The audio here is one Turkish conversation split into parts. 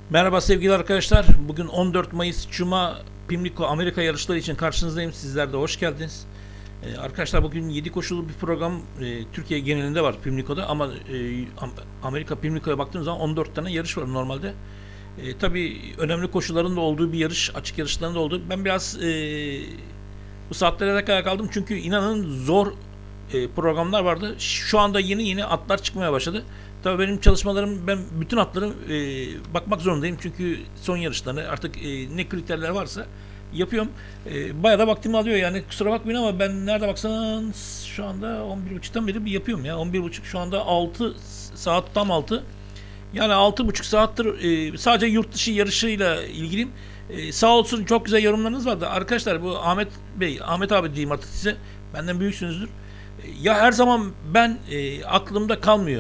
Merhaba sevgili arkadaşlar. Bugün 14 Mayıs Cuma Pimlico Amerika yarışları için karşınızdayım. Sizler de hoş geldiniz. Arkadaşlar bugün 7 koşulu bir program Türkiye genelinde var Pimlico'da ama Amerika Pimlico'ya baktığımız zaman 14 tane yarış var normalde. Tabii önemli koşuların da olduğu bir yarış, açık yarışların da olduğu. Ben biraz bu saatlere kadar kaldım çünkü inanın zor programlar vardı. Şu anda yeni atlar çıkmaya başladı. Tabii benim çalışmalarım, ben bütün atları bakmak zorundayım çünkü son yarışlarını artık ne kriterler varsa yapıyorum. Bayağı da vaktimi alıyor yani, kusura bakmayın ama ben nerede baksan şu anda 11.30'dan beri bir yapıyorum ya. 11.30 şu anda 6 saat, tam 6. Yani 6,5 saattir sadece yurt dışı yarışıyla ilgiliyim. Sağ olsun, çok güzel yorumlarınız vardı. Arkadaşlar bu Ahmet Bey, Ahmet abi diyeyim artık size. Benden büyüksünüzdür. Ya her zaman ben aklımda kalmıyor.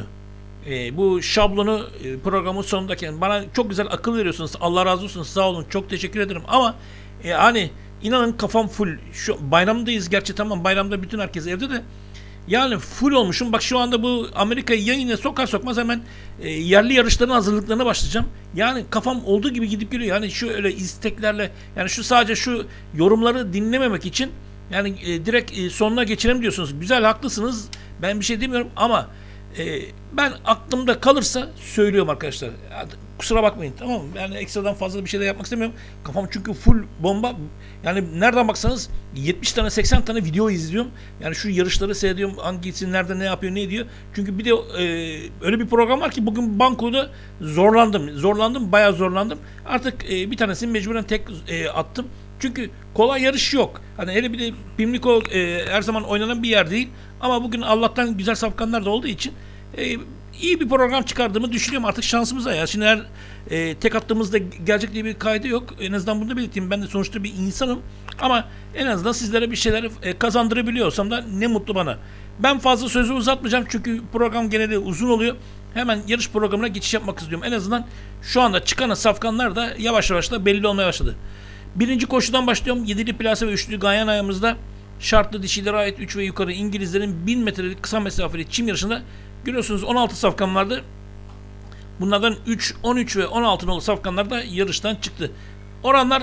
Bu şablonu programın sonundaki bana çok güzel akıl veriyorsunuz. Allah razı olsun, sağ olun, çok teşekkür ederim ama hani inanın kafam full. Şu bayramdayız gerçi, tamam, bayramda bütün herkes evde de yani full olmuşum. Bak şu anda bu Amerika'yı yayına sokar sokmaz hemen yerli yarışların hazırlıklarına başlayacağım. Yani kafam olduğu gibi gidip geliyor. Yani şu öyle isteklerle, yani şu sadece şu yorumları dinlememek için yani direkt sonuna geçelim diyorsunuz. Güzel, haklısınız. Ben bir şey demiyorum ama ben aklımda kalırsa söylüyorum arkadaşlar. Kusura bakmayın, tamam mı? Yani ekstradan fazla bir şey de yapmak istemiyorum. Kafam çünkü full bomba. Yani nereden baksanız 70 tane 80 tane video izliyorum. Yani şu yarışları seyrediyorum. Hangisi nerede ne yapıyor ne ediyor. Çünkü bir de öyle bir program var ki bugün bankoda zorlandım. Bayağı zorlandım. Artık bir tanesini mecburen tek attım. Çünkü kolay yarış yok. Hani hele bir de Pimlico her zaman oynanan bir yer değil. Ama bugün Allah'tan güzel safkanlar da olduğu için iyi bir program çıkardığımı düşünüyorum. Artık şansımıza ya. Şimdi her tek attığımızda gelecek diye bir kaydı yok. En azından bunu da belirteyim. Ben de sonuçta bir insanım. Ama en azından sizlere bir şeyler kazandırabiliyorsam da ne mutlu bana. Ben fazla sözü uzatmayacağım çünkü program genelde uzun oluyor. Hemen yarış programına geçiş yapmak istiyorum. En azından şu anda çıkan safkanlar da yavaş yavaş da belli olmaya başladı. Birinci koşudan başlıyorum. 7'li plase ve 3'lü Ganyan ayağımızda şartlı dişilere ait 3 ve yukarı İngilizlerin 1000 metrelik kısa mesafeli çim yarışında görüyorsunuz 16 safkan vardı. Bunlardan 3, 13 ve 16 nolu safkanlar da yarıştan çıktı. Oranlar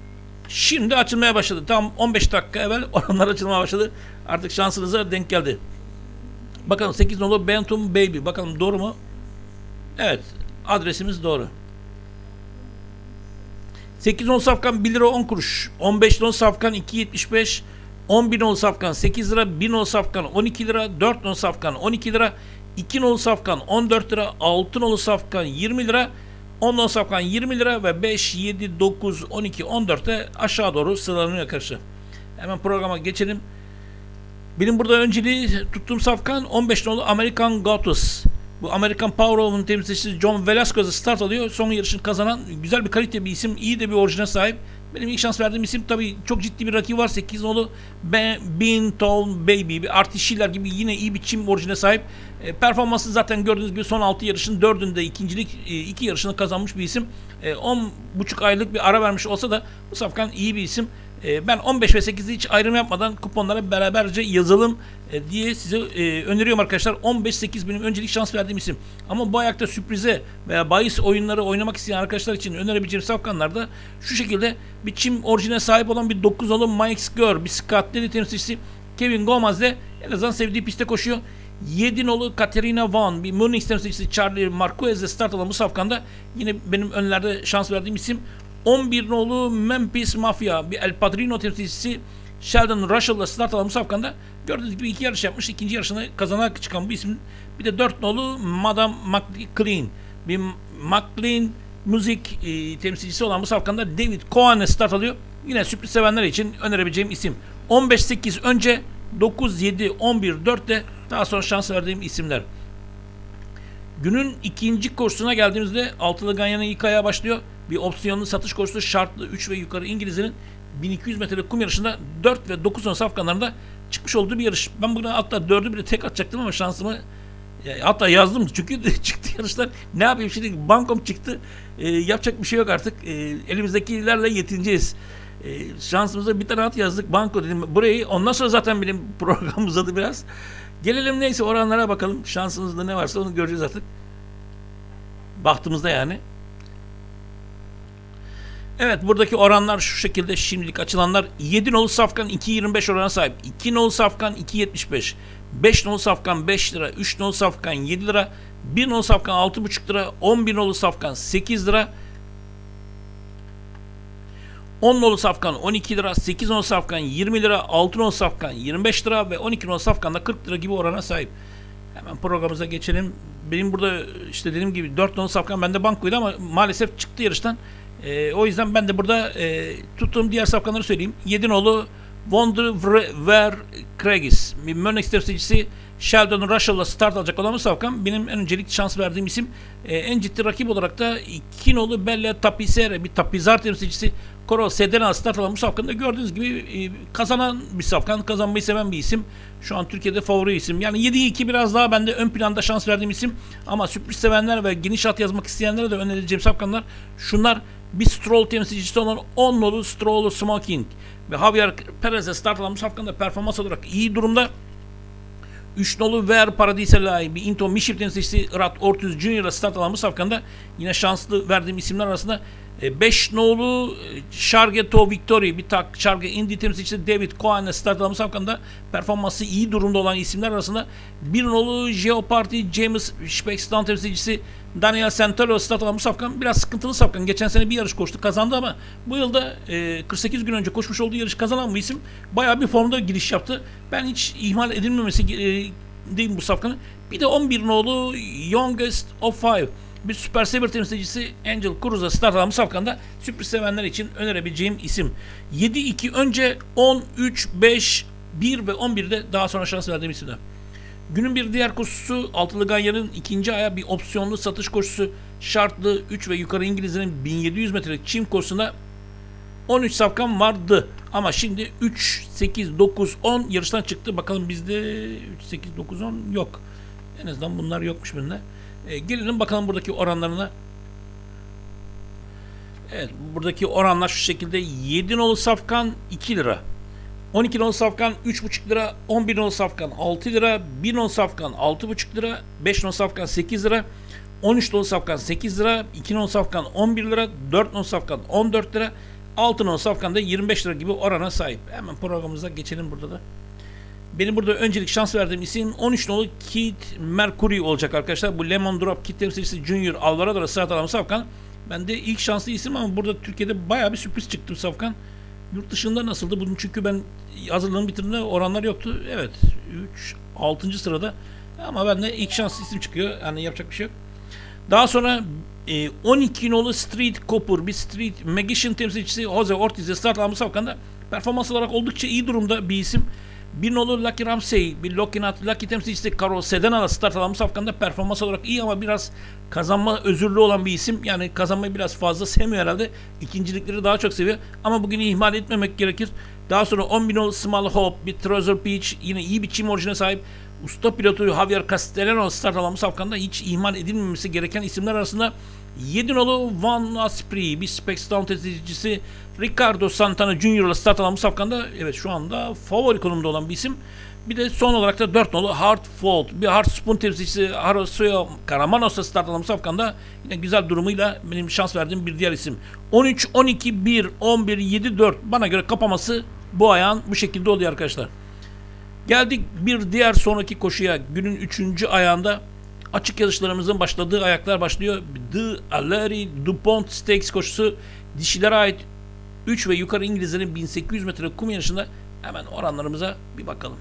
şimdi açılmaya başladı. Tam 15 dakika evvel oranlar açılmaya başladı. Artık şansınıza denk geldi. Bakalım 8 nolu Benton Baby. Bakalım doğru mu? Evet. Adresimiz doğru. 8 nolu safkan 1 lira 10 kuruş. 15 nolu safkan 2,75. 11 nolu safkan 8 lira. 1 nolu safkan 12 lira. 4 nolu safkan 12 lira. 2 nolu safkan 14 lira. 6 nolu safkan 20 lira. 10 nolu safkan 20 lira ve 5, 7, 9, 12, 14'te aşağı doğru sıralanıyor karşı. Hemen programa geçelim. Benim burada önceliği tuttuğum safkan 15 nolu American Goddess. Bu American Powerhous'un temsilcisi John Velasquez'e start alıyor. Son yarışını kazanan güzel bir kalite bir isim. İyi de bir orijine sahip. Benim ilk şans verdiğim isim tabii çok ciddi bir rakibi var. 8 nolu Benton Baby. Bir Artie Schiller gibi yine iyi bir çim orijine sahip. Performansı zaten gördüğünüz gibi son 6 yarışın 4'ünde ikincilik 2 yarışını kazanmış bir isim. 10,5 aylık bir ara vermiş olsa da bu safkan iyi bir isim. Ben 15 ve 8'i hiç ayrım yapmadan kuponlara beraberce yazalım diye size öneriyorum arkadaşlar. 15-8 benim öncelik şans verdiğim isim. Ama bu ayakta sürprize veya bahis oyunları oynamak isteyen arkadaşlar için önerebileceğim safkanlarda şu şekilde bir çim orijine sahip olan bir 9 nolu Mike Gör, bir Scott Daly temsilcisi Kevin Gomez de en azından sevdiği pistte koşuyor. 7 nolu Katerina Vaughn, bir Munich temsilcisi Charlie Marquez'le start alan bu safkanda yine benim önlerde şans verdiğim isim. 11 nolu Memphis Mafia, bir El Padrino temsilcisi Sheldon Russell'la start alan bu safkanda gördüğünüz gibi 2 yarış yapmış. İkinci yarışını kazanarak çıkan bu isim. Bir de 4 nolu Madame McLean, bir McLean müzik temsilcisi olan bu safkanda David Cohen'e start alıyor. Yine sürpriz sevenler için önerebileceğim isim. 15-8 önce, 9-7, 11-4'te daha sonra şans verdiğim isimler. Günün ikinci koşusuna geldiğimizde altılı Ganyan'ın ilk ayağı başlıyor. Bir opsiyonlu satış koşusu şartlı 3 ve yukarı İngilizlerin 1200 metrelik kum yarışında 4 ve 9 son safkanlarında çıkmış olduğu bir yarış. Ben bugün hatta 4'ü bile tek atacaktım ama şansımı hatta yazdım çünkü çıktı yarışlar. Ne yapayım şimdi, bankom çıktı. Yapacak bir şey yok artık. Elimizdekilerle yetineceğiz. Şansımıza bir tane at yazdık, banko dedim burayı. Ondan sonra zaten benim program uzadı biraz. Gelelim neyse oranlara bakalım. Şansımızda ne varsa onu göreceğiz artık. Bahtımızda yani. Evet, buradaki oranlar şu şekilde şimdilik açılanlar. 7 nolu safkan 2.25 orana sahip. 2 nolu safkan 2.75. 5 nolu safkan 5 lira. 3 nolu safkan 7 lira. 1 nolu safkan 6.5 lira. 11 nolu safkan 8 lira. 10 nolu safkan 12 lira. 8 nolu safkan 20 lira. 6 nolu safkan 25 lira. Ve 12 nolu safkan da 40 lira gibi orana sahip. Hemen programımıza geçelim. Benim burada işte dediğim gibi 4 nolu safkan bende bankoydu ama maalesef çıktı yarıştan. O yüzden ben de burada tuttuğum diğer safkanları söyleyeyim. 7 nolu Wonder Cragis. Mönix temsilcisi Sheldon Russell'la start alacak olan bu safkan. Benim en öncelikli şans verdiğim isim. En ciddi rakip olarak da 2 nolu Bella Tapizere, bir Tapizar temsilcisi Koro Sedena start alan bu safkanı da gördüğünüz gibi kazanan bir safkan. Kazanmayı seven bir isim. Şu an Türkiye'de favori isim. Yani 7-2 biraz daha bende ön planda şans verdiğim isim. Ama sürpriz sevenler ve geniş at yazmak isteyenlere de önereceğim safkanlar şunlar. Bir Stroll temsilcisi olan 10 nolu Stroll Smoking ve Javier Perez'e start alan bu safkanda performans olarak iyi durumda. 3 nolu Ver Paradiselay, bir Into Miship temsilcisi Rat Ortiz Jr.'la start alan bu safkanda yine şanslı verdiğim isimler arasında 5 nolu Shargeto Victory, bir tak Sharge Indy temsilcisi David Cohen'le start alan bu safkanda performansı iyi durumda olan isimler arasında 1 nolu Jeopardy James Speckston temsilcisi Daniel Santoro start alan bu safkan biraz sıkıntılı safkan. Geçen sene bir yarış koştu, kazandı ama bu yılda 48 gün önce koşmuş olduğu yarış kazanan bu isim bayağı bir formda giriş yaptı. Ben hiç ihmal edilmemesi değil bu safkanın. Bir de 11 nolu Youngest of Five, bir Super Saver temsilcisi Angel Cruz'a start alan bu safkanda sürpriz sevenler için önerebileceğim isim. 7-2 önce 10, 3, 5, 1 ve 11'de daha sonra şans verdiğim isimler. Günün bir diğer koşusu Altılı Ganyan'ın ikinci aya bir opsiyonlu satış koşusu. Şartlı 3 ve yukarı İngilizlerin 1700 metrelik çim koşusunda 13 safkan vardı. Ama şimdi 3, 8, 9, 10 yarıştan çıktı. Bakalım bizde 3, 8, 9, 10 yok. En azından bunlar yokmuş bende. Gelelim bakalım buradaki oranlarına. Evet, buradaki oranlar şu şekilde. 7 nolu safkan 2 lira. 12 nolu safkan 3,5 lira, 11 nolu safkan 6 lira, 1 nolu safkan 6,5 lira, 5 nolu safkan 8 lira, 13 nolu safkan 8 lira, 2 nolu safkan 11 lira, 4 nolu safkan 14 lira, 6 nolu safkan da 25 lira gibi orana sahip. Hemen programımıza geçelim burada da. Benim burada öncelik şans verdiğim isim 13 nolu Kid Mercury olacak arkadaşlar. Bu Lemon Drop Kid temsilcisi Junior Alvarado'la start alan safkan. Ben de ilk şanslı isim ama burada Türkiye'de bayağı bir sürpriz çıktı safkan. Yurt dışında nasıldı? Bunun çünkü ben hazırlığımı bitirdiğimde oranlar yoktu. Evet. 3, 6. sırada. Ama bende ilk şanslı isim çıkıyor. Yani yapacak bir şey yok. Daha sonra 12 nolu Street Copper, bir Street Magician temsilcisi Jose Ortiz'e start almış safkanda performans olarak oldukça iyi durumda bir isim. 1 nolu Lucky Ramsey, bir Lucky temsilcisi Carol Sedena'la start almış safkanda performans olarak iyi ama biraz kazanma özürlü olan bir isim. Yani kazanmayı biraz fazla sevmiyor herhalde. İkincilikleri daha çok seviyor. Ama bugün ihmal etmemek gerekir. Daha sonra 10 nolu Small Hope, bir Treasure Peach, yine iyi bir çim orijine sahip. Usta pilotu Javier Castellano start alan bu safkanda hiç ihmal edilmemesi gereken isimler arasında 7 nolu Van Aspri, bir Specston temsilcisi Ricardo Santana Jr.'la start alan bu safkanda evet şu anda favori konumda olan bir isim. Bir de son olarak da 4 nolu Hardfold, bir Hard Spoon temsilcisi Harosoyo Karamanos'la start alan bu safkanda yine güzel durumuyla benim şans verdiğim bir diğer isim. 13, 12, 1, 11, 7, 4 bana göre kapaması bu ayağın bu şekilde oluyor arkadaşlar. Geldik bir diğer sonraki koşuya. Günün 3. ayağında açık yarışlarımızın başladığı ayaklar başlıyor. The Alary DuPont Stakes koşusu dişilere ait 3 ve yukarı İngilizlerin 1800 metre kum yarışında. Hemen oranlarımıza bir bakalım.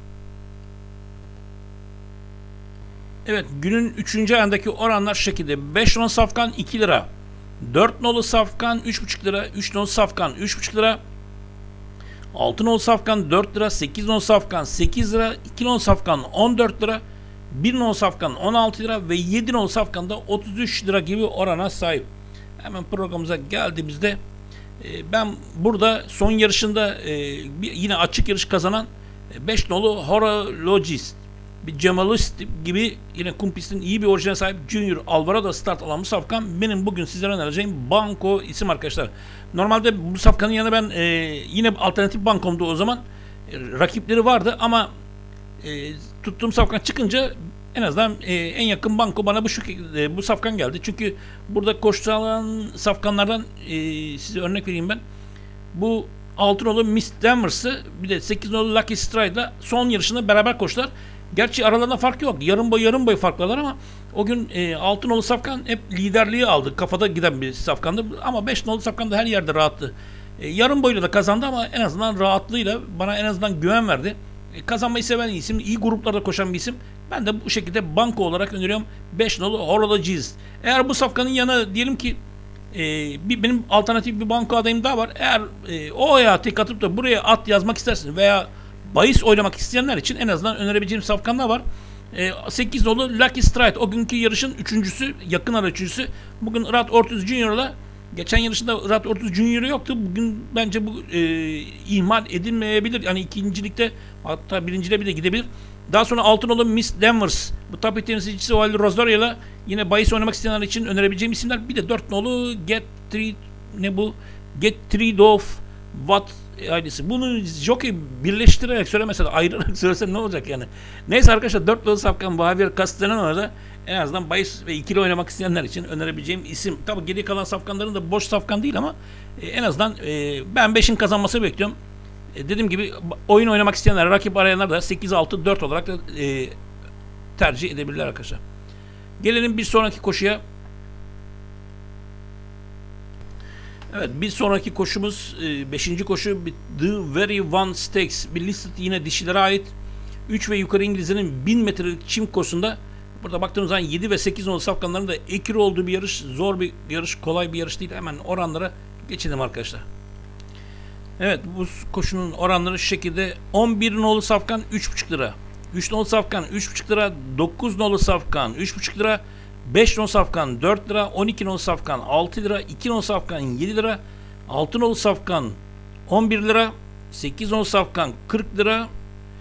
Evet, günün 3. ayağındaki oranlar şu şekilde. 5 nolu safkan 2 lira, 4 nolu safkan 3,5 lira, 3 nolu safkan 3,5 lira, 6 nolu safkan 4 lira, 8 nolu safkan 8 lira, 2 nolu safkan 14 lira, 1 nolu safkan 16 lira ve 7 nolu safkan da 33 lira gibi orana sahip. Hemen programımıza geldiğimizde ben burada son yarışında yine açık yarış kazanan 5 nolu Horologist, bir Cemalist gibi yine kumpistin iyi bir orijine sahip Junior Alvarado start alan bu safkan benim bugün sizlere önereceğim banko isim arkadaşlar. Normalde bu safkanın yanında ben yine alternatif bankomdu o zaman. Rakipleri vardı ama tuttuğum safkan çıkınca En azından en yakın banko bana bu safkan geldi. Çünkü burada koşturan safkanlardan size örnek vereyim ben. Bu 6 nolu Miss Danvers'ı bir de 8 nolu Lucky Stride'la son yarışında beraber koştular. Gerçi aralarında fark yok. Yarım boy farklılar ama o gün 6 nolu safkan hep liderliği aldı. Kafada giden bir safkandı. Ama 5 nolu safkan da her yerde rahattı. Yarım boyla da kazandı ama en azından rahatlığıyla bana en azından güven verdi. Kazanmayı seven isim, iyi gruplarda koşan bir isim. Ben de bu şekilde banko olarak öneriyorum 5 nolu Horologist. Eğer bu safkanın yanına diyelim ki benim alternatif bir banko adayım daha var. Eğer o ayağı tek atıp da buraya at yazmak istersiniz veya bahis oynamak isteyenler için en azından önerebileceğim safkanlar var. 8 nolu Lucky Stride o günkü yarışın üçüncüsü, yakın ara üçüncüsü. Bugün Irat Ortiz Junior'la geçen yarışında Irat Ortiz Junior yoktu. Bugün bence bu ihmal edilmeyebilir. Yani ikincilikte hatta birinciliğe bile gidebilir. Daha sonra altın nolu Miss Danvers. Bu tabi temsilcisi Oali Rosario'yla yine bahis oynamak isteyenler için önerebileceğim isimler. Bir de 4 nolu Get Rid of What ailesi. Bunu jockey birleştirerek söylemese de ayırarak söylesem ne olacak yani. Neyse arkadaşlar 4 nolu safkan bu Javier Castellano'da en azından bahis ve ikili oynamak isteyenler için önerebileceğim isim. Tabi geri kalan safkanların da boş safkan değil ama en azından ben 5'in kazanması bekliyorum. Dediğim gibi oyun oynamak isteyenler, rakip arayanlar da 8-6-4 olarak da tercih edebilirler arkadaşlar. Gelelim bir sonraki koşuya. Evet, bir sonraki koşumuz 5. koşu The Very One Stakes. Bir listed yine dişilere ait 3 ve yukarı İngilizlerin 1000 metrelik çim koşusunda. Burada baktığımız zaman 7 ve 8 nolu safkanların da ekili olduğu bir yarış. Zor bir yarış, kolay bir yarış değil. Hemen oranlara geçelim arkadaşlar. Evet, bu koşunun oranları şu şekilde. 11 nolu safkan 3,5 lira. 3 nolu safkan 3,5 lira. 9 nolu safkan 3,5 lira. 5 nolu safkan 4 lira. 12 nolu safkan 6 lira. 2 nolu safkan 7 lira. 6 nolu safkan 11 lira. 8 nolu safkan 40 lira.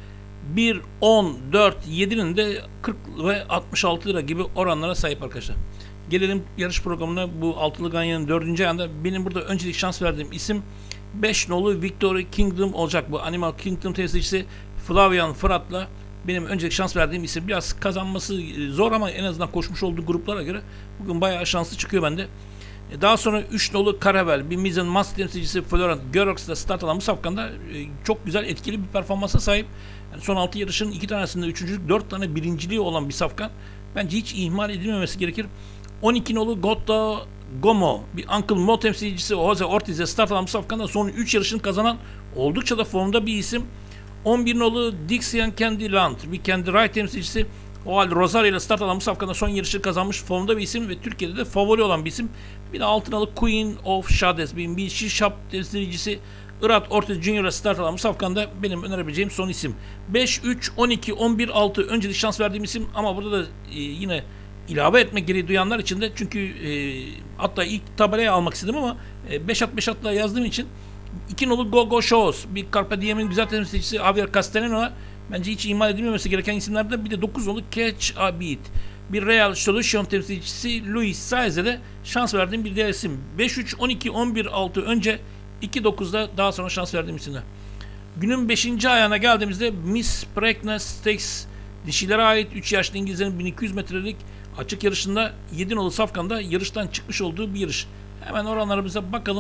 1, 10, 4, 7'nin de 40 ve 66 lira gibi oranlara sahip arkadaşlar. Gelelim yarış programına. Bu altılı ganyanın 4. ayında benim burada öncelik şans verdiğim isim 5 nolu Victory Kingdom olacak. Bu Animal Kingdom temsilcisi Flavian Fırat'la benim öncelik şans verdiğim isim. Biraz kazanması zor ama en azından koşmuş olduğu gruplara göre bugün bayağı şanslı çıkıyor bende. Daha sonra 3 nolu Caravel, bir Mizan Mas temsilcisi Florent Gerox'la start alan bu safkanda çok güzel etkili bir performansa sahip. Yani son 6 yarışın 2 tanesinde üçüncülük, 4 tane birinciliği olan bir safkan. Bence hiç ihmal edilmemesi gerekir. 12 nolu Gotto Gomo, bir Uncle Mo temsilcisi Jose Ortiz'e start alan bu safkanda son 3 yarışını kazanan oldukça da formda bir isim. 11 nolu Dixian Candyland, bir Candy Ride temsilcisi Oal Rosario ile start alan bu safkanda son yarışı kazanmış formda bir isim ve Türkiye'de de favori olan bir isim. Bir de altın nolu Queen of Shades, bir Şişap temsilcisi Irat Ortiz Junior'a start alan bu safkanda benim önerebileceğim son isim. 5, 3, 12, 11, 6 öncelik şans verdiğim isim ama burada da yine ilave etmek gereği duyanlar için de çünkü hatta ilk tabelaya almak istedim ama 5 at 5 atla yazdığım için 2 nolu Go Go Shows, bir Carpe Diem'in güzel temsilcisi Javier Castellano'ya bence hiç ihmal edilmemesi gereken isimlerde bir de 9 nolu Catch a Beat, bir Real Solution temsilcisi Luis Saez'e de şans verdiğim bir diğer isim. 5, 3, 12, 11, 6 önce 2, 9'da daha sonra şans verdiğim isimler. Günün 5. ayağına geldiğimizde Miss Preakness Stakes dişilere ait 3 yaşlı İngilizlerin 1200 metrelik açık yarışında 7 nolu safkanda yarıştan çıkmış olduğu bir yarış. Hemen oranlarımıza bakalım.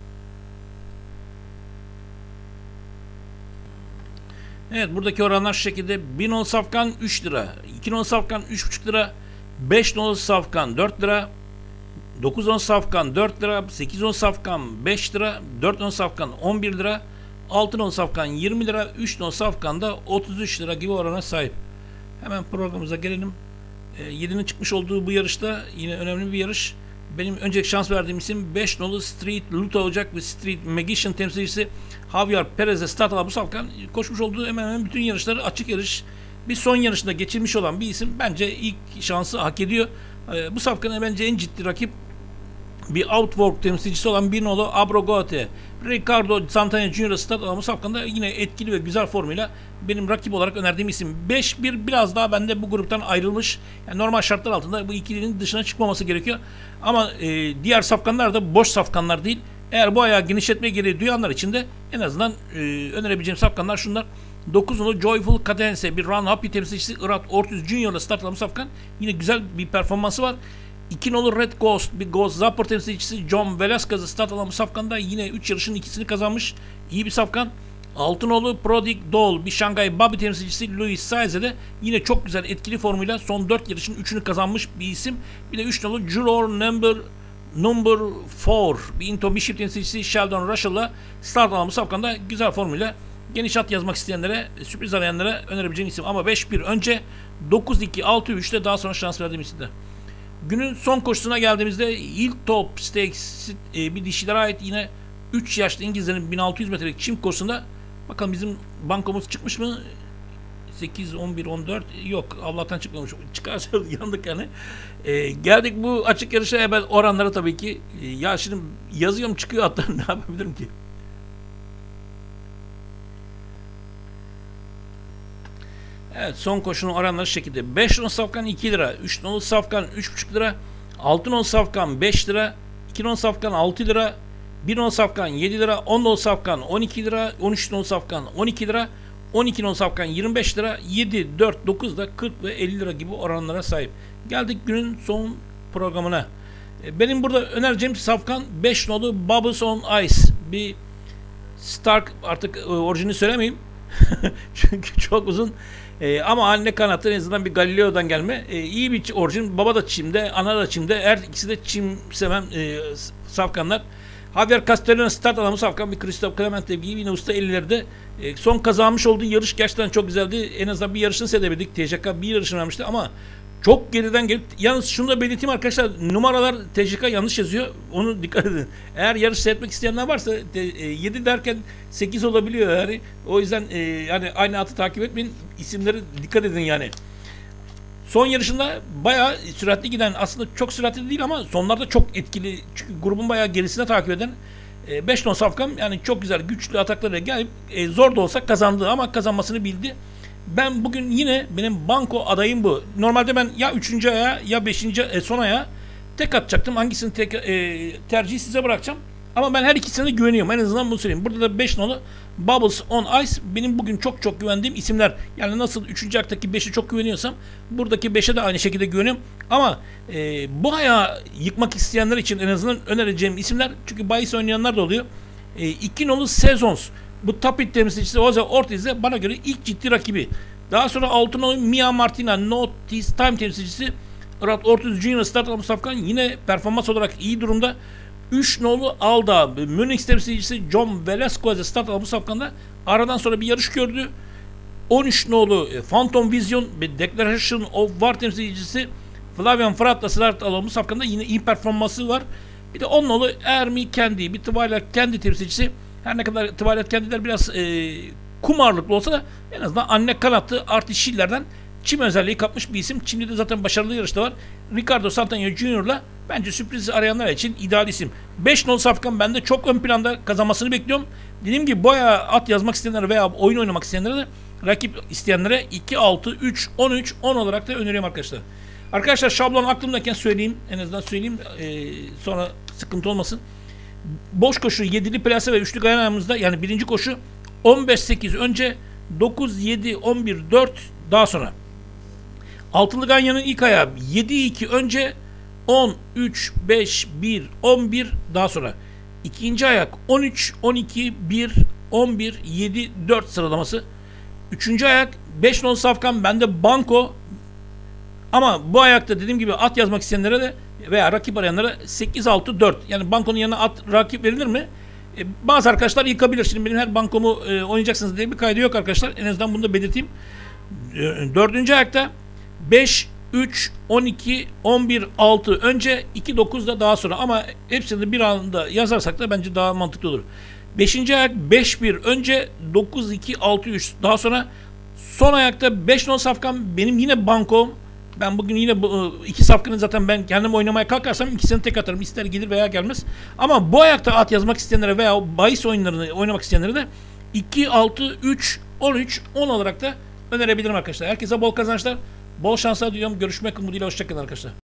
Evet, buradaki oranlar şu şekilde. 1 nolu safkan 3 lira, 2 nolu safkan 3,5 lira, 5 nolu safkan 4 lira, 9 nolu safkan 4 lira, 8 nolu safkan 5 lira, 4 nolu safkan 11 lira, 6 nolu safkan 20 lira, 3 nolu safkan da 33 lira gibi orana sahip. Hemen programımıza gelelim. 7'nin çıkmış olduğu bu yarışta yine önemli bir yarış. Benim önceki şans verdiğim isim 5 nolu Street Luta olacak ve Street Magician temsilcisi Javier Perez'e start alan bu safkan koşmuş olduğu hemen hemen bütün yarışları açık yarış. Bir son yarışında geçirmiş olan bir isim. Bence ilk şansı hak ediyor. Bu safkanın bence en ciddi rakip bir Outwork temsilcisi olan 1 nolu Abrogote. Ricardo Santana Junior'a start alan bu safkanda yine etkili ve güzel formuyla benim rakip olarak önerdiğim isim. 5-1 biraz daha bende bu gruptan ayrılmış. Yani normal şartlar altında bu ikilinin dışına çıkmaması gerekiyor. Ama diğer safkanlar da boş safkanlar değil. Eğer bu ayağı genişletme gereği duyanlar için de en azından önerebileceğim safkanlar şunlar. 9 nolu Joyful Cadence bir Run Happy temsilcisi Irat Ortiz Junior'la start alan Safkan. Yine güzel bir performansı var. 2 nolu Red Ghost bir Ghost Zapper temsilcisi John Velasquez'ı start alan Safkan'da yine 3 yarışın ikisini kazanmış. İyi bir Safkan. 6 nolu Prodigy Doll bir Shanghai Bobby temsilcisi Louis Saez'e de yine çok güzel etkili formuyla son 4 yarışın 3'ünü kazanmış bir isim. Bir de 3 nolu Juror Number 4 bir Into Bishop temsilcisi Sheldon Russell'la start alan Safkan'da güzel formuyla geniş at yazmak isteyenlere, sürpriz arayanlara önerebileceğim isim. Ama 5-1 önce 9-2-6-3'te daha sonra şans verdiğim isimde. Günün son koşusuna geldiğimizde Hilltop Stakes bir dişilere ait yine 3 yaşlı İngilizlerin 1600 metrelik çim koşusunda. Bakalım bizim bankomuz çıkmış mı? 8, 11, 14 yok. Allah'tan çıkmamış. Çıkarsa yandık yani. Geldik bu açık yarışa evvel oranlara tabii ki. Ya şimdi yazıyorum çıkıyor hatta ne yapabilirim ki? Evet son koşunun oranları şu şekilde. 5 nolu Safkan 2 lira. 3 nolu Safkan 3,5 lira. 6 nolu Safkan 5 lira. 2 nolu Safkan 6 lira. 1 nolu Safkan 7 lira. 10 nolu Safkan 12 lira. 13 nolu Safkan 12 lira. 12 nolu Safkan 25 lira. 7, 4, 9 da 40 ve 50 lira gibi oranlara sahip. Geldik günün son programına. Benim burada önereceğim Safkan 5 nolu Bubbles on Ice. Bir Stark artık orijini söylemeyeyim. Çünkü çok uzun. Ama anne kanatı en azından bir Galileo'dan gelme. İyi bir orijin. Baba da çimde, ana da çimde. Her ikisi de çim seven Safkanlar. Javier Castellano start alanı Safkan bir Christophe Clemente gibi yine usta 50'lerde. Son kazanmış olduğu yarış gerçekten çok güzeldi. En azından bir yarışını seyredebildik. TCK bir yarışını vermişti ama çok geriden gelip, yalnız şunu da belirteyim arkadaşlar, numaralar TCK yanlış yazıyor. Onu dikkat edin. Eğer yarış seyretmek isteyenler varsa 7 derken 8 olabiliyor yani. O yüzden yani aynı atı takip etmeyin. İsimleri dikkat edin yani. Son yarışında bayağı süratli giden, aslında çok süratli değil ama sonlarda çok etkili. Çünkü grubun bayağı gerisine takip eden 5 ton Safkan yani çok güzel güçlü ataklarıyla gelip zor da olsa kazandı ama kazanmasını bildi. Ben bugün yine benim banko adayım bu. Normalde ben ya 3. aya ya 5. Son aya tek atacaktım. Hangisini tercihi size bırakacağım. Ama ben her ikisine de güveniyorum. En azından bunu söyleyeyim. Burada da 5 nolu Bubbles on Ice benim bugün çok çok güvendiğim isimler. Yani nasıl 3. ayaktaki 5'e çok güveniyorsam buradaki 5'e de aynı şekilde güveniyorum. Ama bu ayağı yıkmak isteyenler için en azından önereceğim isimler. Çünkü bahis oynayanlar da oluyor. 2 nolu Sezons. Bu Tapit temsilcisi Jose Ortiz'de bana göre ilk ciddi rakibi. Daha sonra 6 nolu Mia Martina Notice Time temsilcisi Irat Ortiz Junior start alan Safkan yine performans olarak iyi durumda. 3 nolu Alda Münih temsilcisi John Velasquez'e start alan Safkan'da aradan sonra bir yarış gördü. 13 nolu Phantom Vision ve Declaration of War temsilcisi Flavian Frat'la start alan Safkan'da yine iyi performansı var. Bir de 10 nolu Ermi Kendi bir Twilight Kendi temsilcisi. Her ne kadar Twilight Kendiler biraz kum ağırlıklı olsa da en azından anne kanatlı Artis Schiller'den çim özelliği kapmış bir isim. Çim'de de zaten başarılı yarışta var. Ricardo Santana Junior'la bence sürpriz arayanlar için ideal isim. 5 nolu Safkan bende çok ön planda kazanmasını bekliyorum. Dediğim gibi boya at yazmak isteyenlere veya oyun oynamak isteyenlere de rakip isteyenlere 2, 6, 3, 13, 10 olarak da öneriyorum arkadaşlar. Arkadaşlar şablon aklımdayken söyleyeyim. En azından söyleyeyim. Sonra sıkıntı olmasın. Boş koşu 7'li plase ve 3'lü gayanamızda yani birinci koşu 15-8 önce 9-7-11-4 daha sonra. Altılı ganyanın ilk ayağı 7-2 önce 10-3-5-1-11 daha sonra. İkinci ayak 13-12-1-11-7-4 sıralaması. Üçüncü ayak 5 nolu Safkan bende banko. Ama bu ayakta dediğim gibi at yazmak isteyenlere de veya rakip arayanlara 8-6-4 yani bankonun yanına at rakip verilir mi? Bazı arkadaşlar yıkabilir. Şimdi benim her bankomu oynayacaksınız diye bir kaydı yok arkadaşlar. En azından bunu da belirteyim. Dördüncü ayakta 5, 3, 12, 11, 6 önce 2, 9 da daha sonra ama hepsini bir anda yazarsak da bence daha mantıklı olur. Beşinci ayak 5-1 önce 9, 2, 6, 3 daha sonra son ayakta 5 nolu Safkan benim yine bankom. Ben bugün yine bu iki Safkan'ı zaten ben kendim oynamaya kalkarsam ikisini tek atarım. İster gelir veya gelmez. Ama bu ayakta at yazmak isteyenlere veya bahis oyunlarını oynamak isteyenlere de 2, 6, 3, 13, 10 olarak da önerebilirim arkadaşlar. Herkese bol kazançlar, bol şanslar diliyorum. Görüşmek umuduyla. Hoşçakalın arkadaşlar.